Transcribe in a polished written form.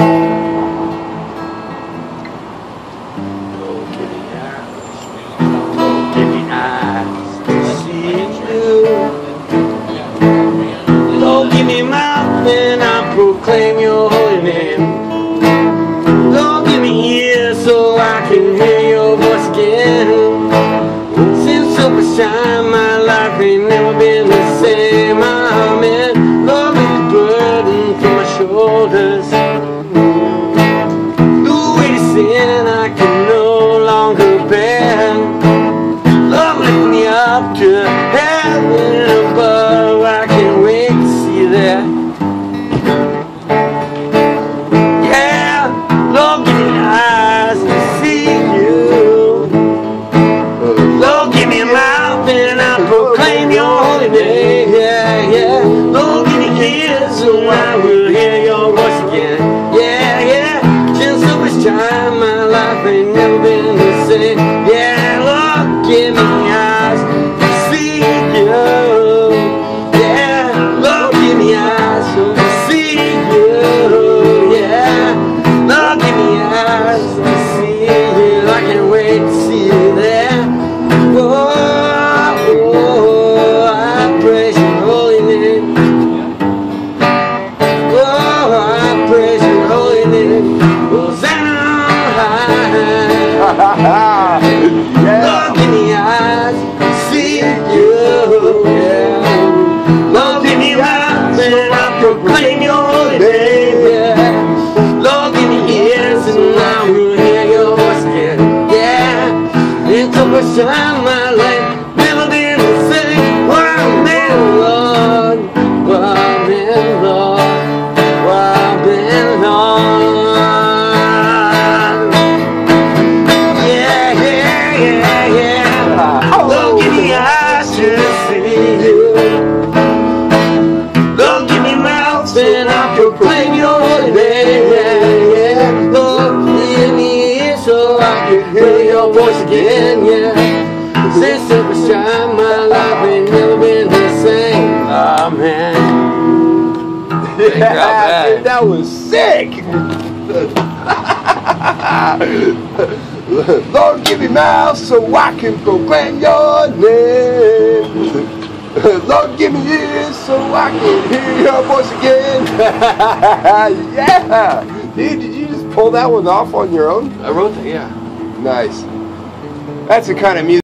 And I proclaim your holy name. Lord, give me ears so I can hear your voice again. Since Supershine, my life ain't never been the same. Amen. Lord, this burden from my shoulders. The weight of sin I can no longer bear. Lord, lift me up to heaven above. I can't wait to see you there. Lord, give me eyes to see you. Lord, give me a mouth and I'll proclaim your holy name. Yeah, yeah. Lord, give me ears so I will hear your voice again. Yeah, yeah. Since Supershine, my life ain't never been the same. Yeah, Lord, give me eyes to see you. Yeah, Lord, give me eyes to see you. Yeah. Lord, give me eyes to see you. I can't wait to see you there. Oh, oh, I praise your holy name. Oh, I praise your holy name. Hosanna high. Lord, give me eyes to see you. Yeah. Lord, give me eyes and I proclaim your holy name. Yeah. Lord, give me ears and I will hear your voice again. Yeah, it's the first time my life never been the same. Amen, Lord. Amen, Lord. Amen, Lord. Yeah, yeah, yeah, yeah. Lord, give me eyes to see you. Lord, give me mouth and I'll proclaim your holy name. So I can hear your voice again, yeah. Since Supershine, my life ain't never been the same. Amen. Yeah, dude, that was sick. Lord, give me mouth so I can proclaim your name. Lord, give me ears so I can hear your voice again. Yeah. Dude, did you just pull that one off on your own? I wrote that, yeah. Nice. That's the kind of music